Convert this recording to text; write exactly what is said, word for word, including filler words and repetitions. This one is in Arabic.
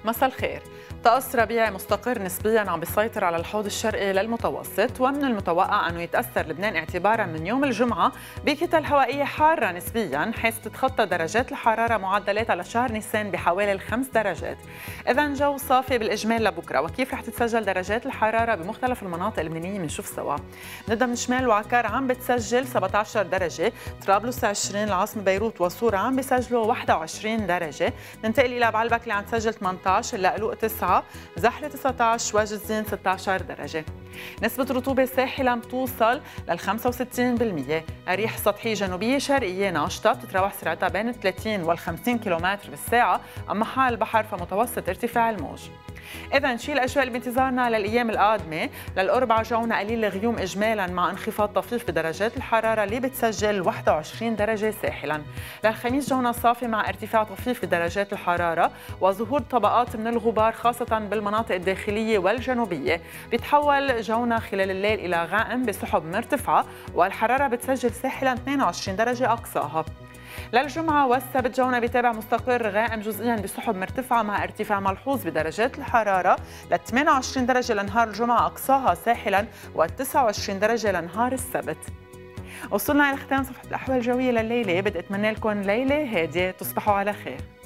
مساء الخير. طقس ربيعي مستقر نسبياً عم بيسيطر على الحوض الشرقي للمتوسط، ومن المتوقع أنه يتأثر لبنان اعتباراً من يوم الجمعة بكتل هوائية حارة نسبياً، حيث تتخطى درجات الحرارة معدلات على شهر نيسان بحوالي الخمس درجات. إذن جو صافي بالإجمال لبكرة، وكيف رح تتسجل درجات الحرارة بمختلف المناطق اللبنانية بنشوف سوا. نبدأ من شمال وعكار عم بتسجل سبعة عشر درجة، طرابلس عشرين، العاصمة بيروت وصورة عم بيسجلوا واحد وعشرين درجة، ننتقل إلى بعلبك اللي عم تسجل ثمانية عشر، اللقلوق تسعة، زحلة تسعة عشر، واجزين ستة عشر درجة. نسبة الرطوبة ساحلة بتوصل لل خمسة وستين بالمئة، الريح سطحية جنوبية شرقية ناشطة بتتراوح سرعتها بين ثلاثين وال خمسين كيلومتر بالساعة، أما حال البحر فمتوسط ارتفاع الموج. إذا شي الأجواء اللي بانتظارنا للأيام القادمة. للأربعاء جونا قليل الغيوم إجمالا مع انخفاض طفيف بدرجات الحرارة اللي بتسجل واحد وعشرين درجة ساحلا. للخميس جونا صافي مع ارتفاع طفيف بدرجات الحرارة وظهور طبقات من الغبار خاصة بالمناطق الداخلية والجنوبية. بيتحول جونا خلال الليل إلى غائم بسحب مرتفعة، والحرارة بتسجل ساحلا اثنين وعشرين درجة أقصاها. للجمعة والسبت جونا بيتابع مستقر غائم جزئيا بسحب مرتفعة مع ارتفاع ملحوظ بدرجات الحرارة ل ثمانية وعشرين درجة لنهار الجمعة أقصاها ساحلا و تسعة وعشرين درجة لنهار السبت. وصلنا إلى ختام صفحة الأحوال الجوية لليلة، بدي أتمنى لكم ليلة هادية، تصبحوا على خير.